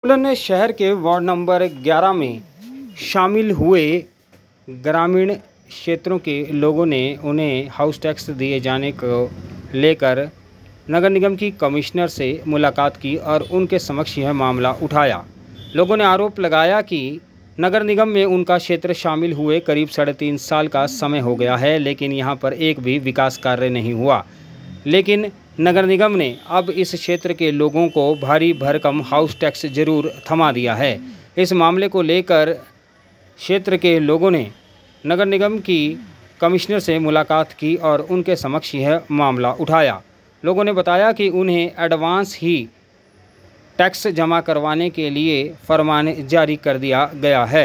ने शहर के वार्ड नंबर 11 में शामिल हुए ग्रामीण क्षेत्रों के लोगों ने उन्हें हाउस टैक्स दिए जाने को लेकर नगर निगम की कमिश्नर से मुलाकात की और उनके समक्ष यह मामला उठाया। लोगों ने आरोप लगाया कि नगर निगम में उनका क्षेत्र शामिल हुए करीब 3.5 साल का समय हो गया है, लेकिन यहां पर एक भी विकास कार्य नहीं हुआ। लेकिन नगर निगम ने अब इस क्षेत्र के लोगों को भारी भरकम हाउस टैक्स जरूर थमा दिया है। इस मामले को लेकर क्षेत्र के लोगों ने नगर निगम की कमिश्नर से मुलाकात की और उनके समक्ष यह मामला उठाया। लोगों ने बताया कि उन्हें एडवांस ही टैक्स जमा करवाने के लिए फरमान जारी कर दिया गया है।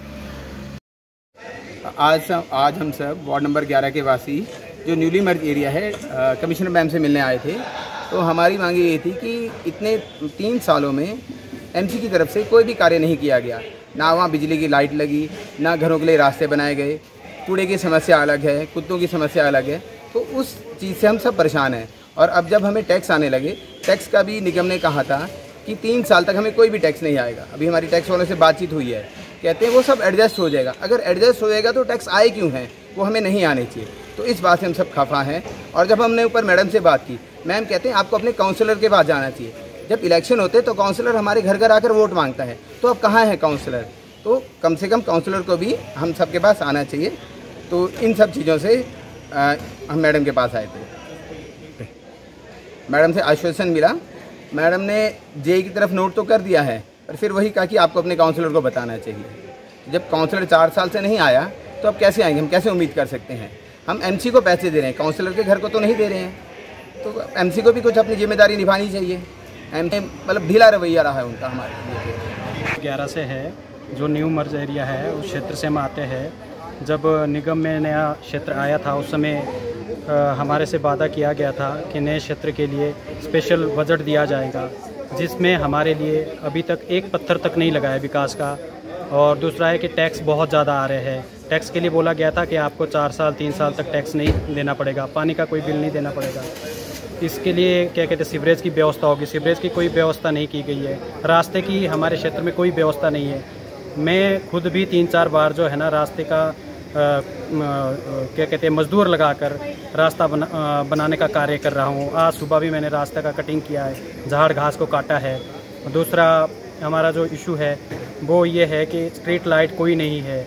आज हम सब वार्ड नंबर 11 के वासी जो न्यूली मर्ज एरिया है कमिश्नर मैम से मिलने आए थे। तो हमारी मांग ये थी कि इतने 3 सालों में एमसी की तरफ से कोई भी कार्य नहीं किया गया। ना वहाँ बिजली की लाइट लगी, ना घरों के लिए रास्ते बनाए गए, कूड़े की समस्या अलग है, कुत्तों की समस्या अलग है। तो उस चीज़ से हम सब परेशान हैं। और अब जब हमें टैक्स आने लगे, टैक्स का भी निगम ने कहा था कि 3 साल तक हमें कोई भी टैक्स नहीं आएगा। अभी हमारी टैक्स वालों से बातचीत हुई है, कहते हैं वो सब एडजस्ट हो जाएगा। अगर एडजस्ट हो जाएगा तो टैक्स आए क्यों हैं, वो हमें नहीं आने चाहिए। तो इस बात से हम सब खफा हैं। और जब हमने ऊपर मैडम से बात की, मैम कहते हैं आपको अपने काउंसलर के पास जाना चाहिए। जब इलेक्शन होते तो काउंसलर हमारे घर घर आकर वोट मांगता है, तो अब कहाँ है काउंसलर? तो कम से कम काउंसलर को भी हम सब के पास आना चाहिए। तो इन सब चीज़ों से हम मैडम के पास आए थे। मैडम से आश्वासन मिला। मैडम ने जे की तरफ नोट तो कर दिया है, पर फिर वही कहा कि आपको अपने काउंसलर को बताना चाहिए। जब काउंसलर 4 साल से नहीं आया तो अब कैसे आएंगे? हम कैसे उम्मीद कर सकते हैं? हम एमसी को पैसे दे रहे हैं, काउंसलर के घर को तो नहीं दे रहे हैं। तो एमसी को भी कुछ अपनी जिम्मेदारी निभानी चाहिए। एमसी मतलब ढीला रवैया रहा है उनका हमारे लिए। 11 से है, जो न्यू मर्ज एरिया है उस क्षेत्र से हम आते हैं। जब निगम में नया क्षेत्र आया था उस समय हमारे से वादा किया गया था कि नए क्षेत्र के लिए स्पेशल बजट दिया जाएगा, जिसमें हमारे लिए अभी तक एक पत्थर तक नहीं लगा है विकास का। और दूसरा है कि टैक्स बहुत ज़्यादा आ रहे हैं। टैक्स के लिए बोला गया था कि आपको 4 साल 3 साल तक टैक्स नहीं देना पड़ेगा, पानी का कोई बिल नहीं देना पड़ेगा। इसके लिए क्या कहते हैं सीवरेज की व्यवस्था होगी, सीवरेज की कोई व्यवस्था नहीं की गई है। रास्ते की हमारे क्षेत्र में कोई व्यवस्था नहीं है। मैं खुद भी 3-4 बार जो है ना रास्ते का क्या कहते हैं मजदूर लगाकर रास्ता बनाने का कार्य कर रहा हूँ। आज सुबह भी मैंने रास्ते का कटिंग किया है, झाड़ घास को काटा है। दूसरा हमारा जो इशू है वो ये है कि स्ट्रीट लाइट कोई नहीं है।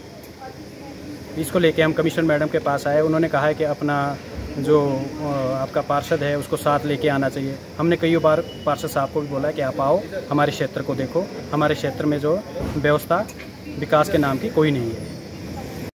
इसको लेके हम कमिश्नर मैडम के पास आए। उन्होंने कहा है कि अपना जो आपका पार्षद है उसको साथ लेके आना चाहिए। हमने कई बार पार्षद साहब को भी बोला कि आप आओ, हमारे क्षेत्र को देखो। हमारे क्षेत्र में जो व्यवस्था विकास के नाम की कोई नहीं है।